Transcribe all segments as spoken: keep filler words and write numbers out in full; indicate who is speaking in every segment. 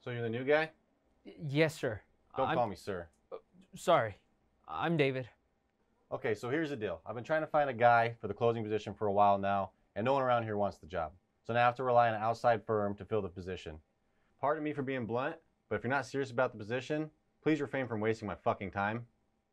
Speaker 1: So you're the new guy?
Speaker 2: Yes, sir.
Speaker 1: Don't
Speaker 2: I'm
Speaker 1: call me sir.
Speaker 2: sorry. I'm David.
Speaker 1: Okay, so here's the deal. I've been trying to find a guy for the closing position for a while now, and no one around here wants the job. So now I have to rely on an outside firm to fill the position. Pardon me for being blunt, but if you're not serious about the position, please refrain from wasting my fucking time.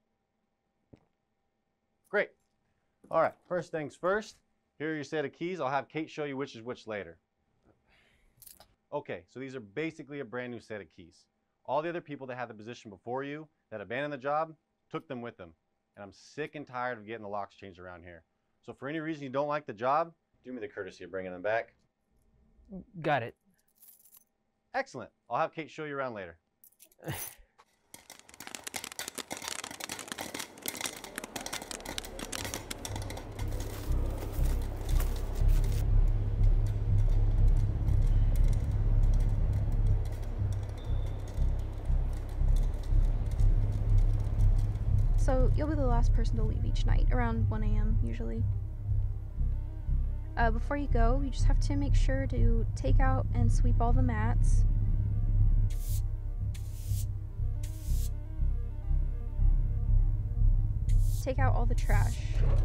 Speaker 1: Great. All right, first things first. Here are your set of keys. I'll have Kate show you which is which later. Okay, so these are basically a brand new set of keys. All the other people that had the position before you that abandoned the job took them with them. And I'm sick and tired of getting the locks changed around here. So for any reason you don't like the job, do me the courtesy of bringing them back.
Speaker 2: Got it.
Speaker 1: Excellent. I'll have Kate show you around later.
Speaker 3: So you'll be the last person to leave each night, around one A M usually. Uh, before you go, you just have to make sure to take out and sweep all the mats. Take out all the trash.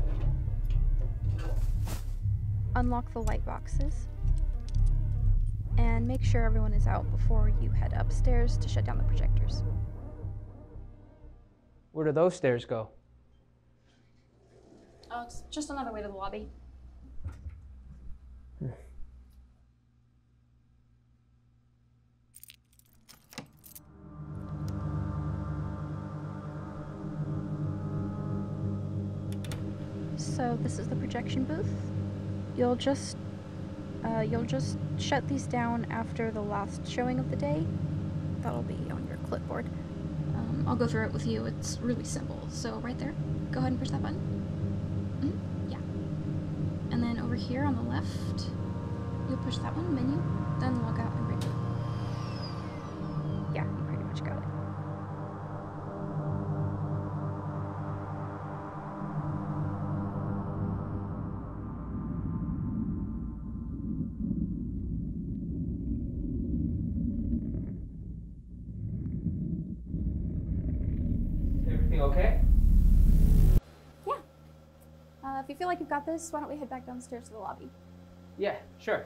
Speaker 3: Unlock the light boxes. And make sure everyone is out before you head upstairs to shut down the projectors.
Speaker 2: Where do those stairs go?
Speaker 3: Oh, it's just another way to the lobby. So this is the projection booth. You'll just, uh, you'll just shut these down after the last showing of the day. That'll be on your clipboard. Um, I'll go through it with you. It's really simple. So right there, go ahead and push that button. Mm, yeah. And then over here on the left, you'll push that one, menu, then log out and reboot. Yeah, you pretty much got it.
Speaker 2: Everything okay?
Speaker 3: Yeah. Uh, if you feel like you've got this, why don't we head back downstairs to the lobby?
Speaker 2: Yeah, sure.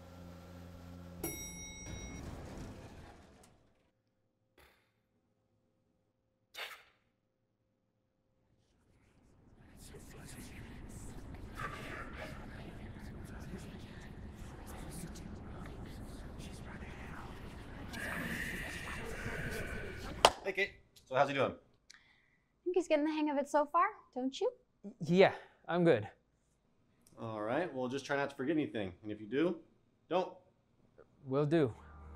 Speaker 1: Hey Kate, so how's he doing?
Speaker 3: I think he's getting the hang of it so far, don't you?
Speaker 2: Yeah, I'm good.
Speaker 1: All right, well just try not to forget anything. And if you do, don't.
Speaker 2: Will do.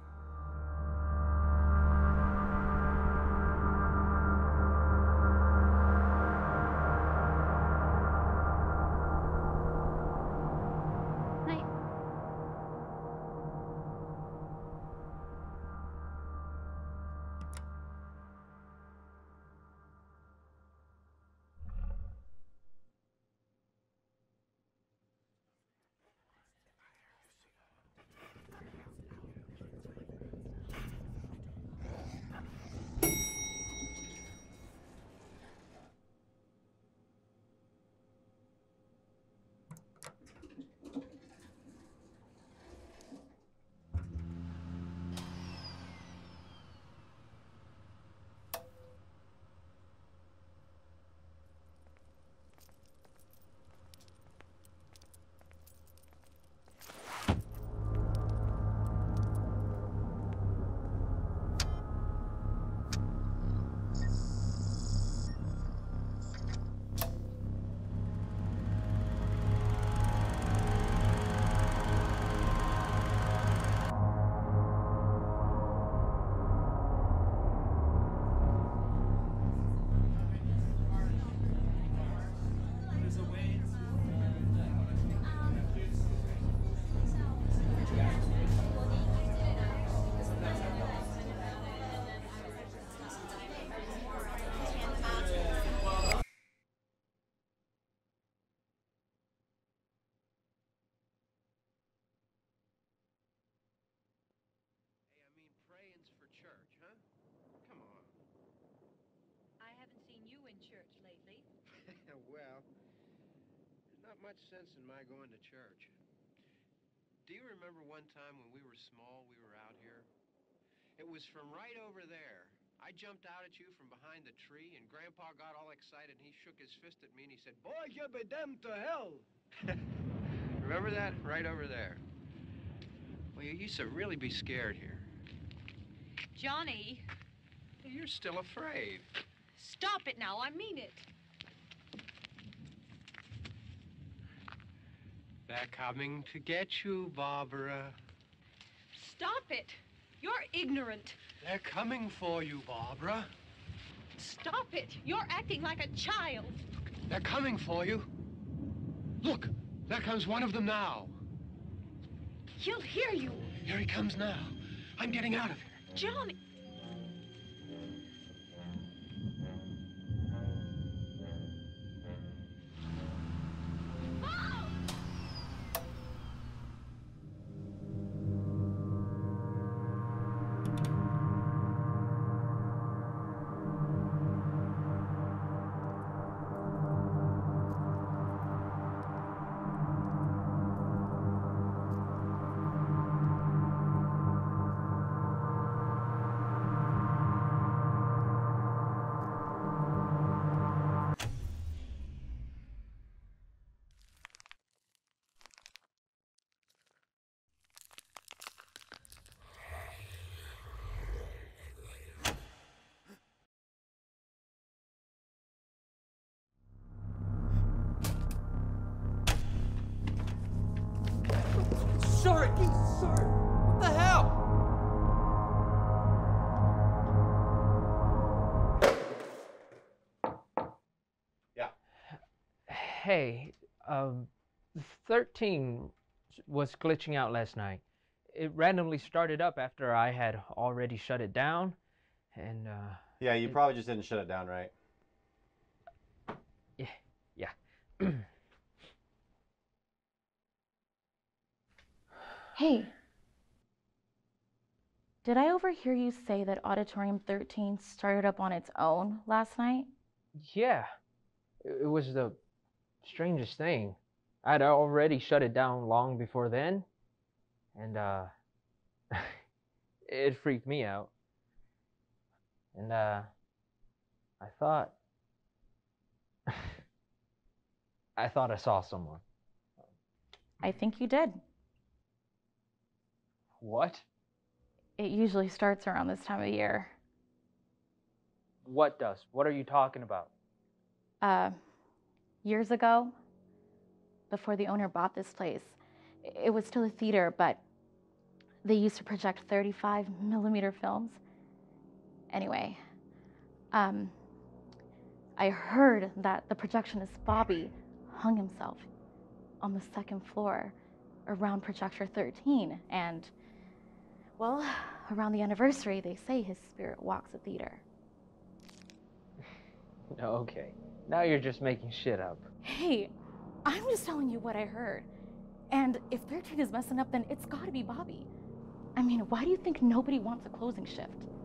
Speaker 3: Night.
Speaker 4: you in church lately?
Speaker 5: Well, there's not much sense in my going to church. Do you remember one time when we were small, we were out here? It was from right over there. I jumped out at you from behind the tree, and Grandpa got all excited, and he shook his fist at me, and he said, "Boy, you'll be damned to hell." Remember that? Right over there. Well, you used to really be scared here.
Speaker 4: Johnny,
Speaker 5: You're still afraid.
Speaker 4: stop it now. I mean it.
Speaker 5: They're coming to get you, Barbara.
Speaker 4: Stop it. You're ignorant.
Speaker 5: They're coming for you, Barbara.
Speaker 4: Stop it. You're acting like a child.
Speaker 5: They're coming for you. Look, there comes one of them now.
Speaker 4: He'll hear you.
Speaker 5: Here he comes now. I'm getting out of here.
Speaker 4: Johnny.
Speaker 2: Sir, you, sir! What the hell?
Speaker 1: Yeah.
Speaker 2: Hey, um, thirteen was glitching out last night. It randomly started up after I had already shut it down, and, uh...
Speaker 1: Yeah, you
Speaker 2: it,
Speaker 1: probably just didn't shut it down right.
Speaker 2: Yeah, yeah.
Speaker 6: Hey, did I overhear you say that Auditorium thirteen started up on its own last night?
Speaker 2: Yeah, it was the strangest thing. I'd already shut it down long before then, and uh, it freaked me out. And uh, I thought, I thought I saw someone.
Speaker 6: I think you did.
Speaker 2: What?
Speaker 6: It usually starts around this time of year.
Speaker 2: What does? What are you talking about?
Speaker 6: Uh, years ago, before the owner bought this place, it was still a theater, but they used to project thirty-five millimeter films. Anyway, um, I heard that the projectionist Bobby hung himself on the second floor around projector thirteen, and, well, around the anniversary, they say his spirit walks the theater.
Speaker 2: Okay, now you're just making shit up.
Speaker 6: Hey, I'm just telling you what I heard. And if thirteen is messing up, then it's gotta be Bobby. I mean, why do you think nobody wants a closing shift?